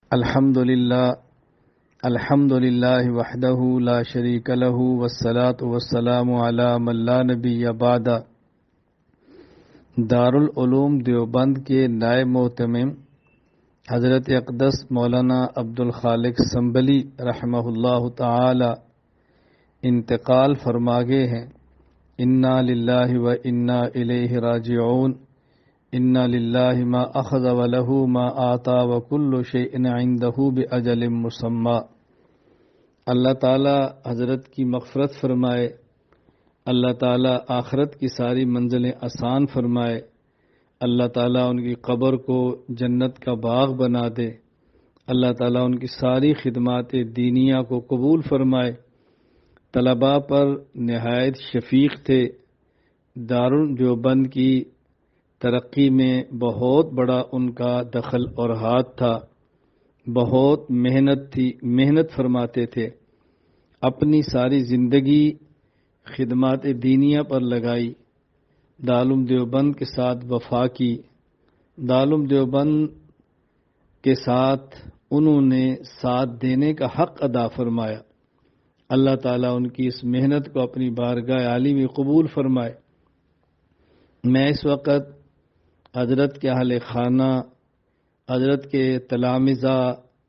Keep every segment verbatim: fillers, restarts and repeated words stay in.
الحمد للہ الحمد للہ وحدہ لا شریک لہ والصلاة والسلام علی من لا نبی بعد۔ دارالعلوم دیوبند کے نائب محتمم حضرت اقدس مولانا عبدالخالق سنبلی رحمہ اللہ تعالی انتقال فرما گئے ہیں۔ انا للہ و انا الیہ راجعون۔ انا للہ ما اخذ ولہ ما آتا وکل شیء عندہ باجل مسمی۔ اللہ تعالی حضرت کی مغفرت فرمائے، اللہ تعالی آخرت کی ساری منزلیں آسان فرمائے، اللہ تعالی ان کی قبر کو جنت کا باغ بنا دے، اللہ تعالی ان کی ساری خدمات دینیہ کو قبول فرمائے۔ طلباء پر نہایت شفیق تھے، دارالدیوبند کی ترقی میں بہت بڑا ان کا دخل اور ہاتھ تھا، بہت محنت تھی، محنت فرماتے تھے، اپنی ساری زندگی خدمات دینیہ پر لگائی، دارالعلوم دیوبند کے ساتھ وفا کی، دارالعلوم دیوبند کے ساتھ انہوں نے ساتھ دینے کا حق ادا فرمایا۔ اللہ تعالیٰ ان کی اس محنت کو اپنی بارگاہ عالی میں قبول فرمائے۔ میں اس وقت حضرت کے اہل خانہ، حضرت کے تلامذہ،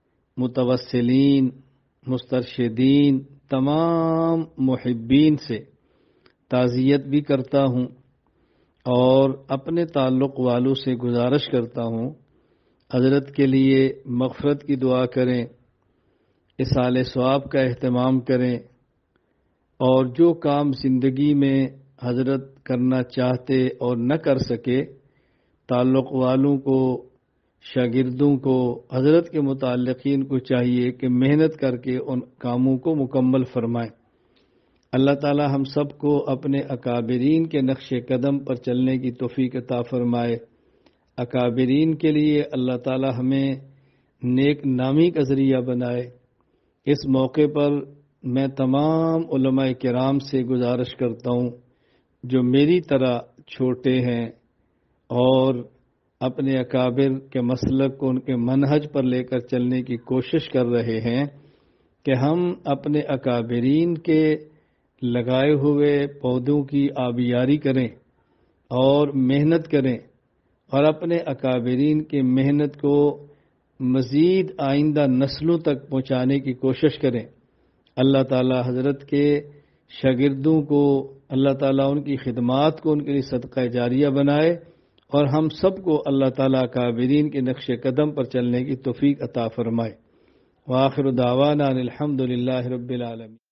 متوسلین، مسترشدین، تمام محبین سے تعزیت بھی کرتا ہوں اور اپنے تعلق والوں سے گزارش کرتا ہوں حضرت کے لیے مغفرت کی دعا کریں، اصالِ ثواب کا اہتمام کریں، اور جو کام زندگی میں حضرت کرنا چاہتے اور نہ کر سکے، تعلق والوں کو، شاگردوں کو، حضرت کے متعلقین کو چاہیے کہ محنت کر کے ان کاموں کو مکمل فرمائیں۔ اللہ تعالی ہم سب کو اپنے اکابرین کے نقش قدم پر چلنے کی توفیق عطا فرمائے۔ اکابرین کے لیے اللہ تعالی ہمیں نیک نامی کا ذریعہ بنائے۔ اس موقع پر میں تمام علماء کرام سے گزارش کرتا ہوں جو میری طرح چھوٹے ہیں اور اپنے اکابر کے مسلک کو ان کے منہج پر لے کر چلنے کی کوشش کر رہے ہیں کہ ہم اپنے اکابرین کے لگائے ہوئے پودوں کی آبیاری کریں اور محنت کریں اور اپنے اکابرین کی محنت کو مزید آئندہ نسلوں تک پہنچانے کی کوشش کریں۔ اللہ تعالی حضرت کے شاگردوں کو، اللہ تعالیٰ ان کی خدمات کو ان کے لیے صدقہ جاریہ بنائے، اور ہم سب کو اللہ تعالیٰ اکابرین کے نقش قدم پر چلنے کی توفیق عطا فرمائے۔ وآخر دعوانا الحمد للہ رب العالمین۔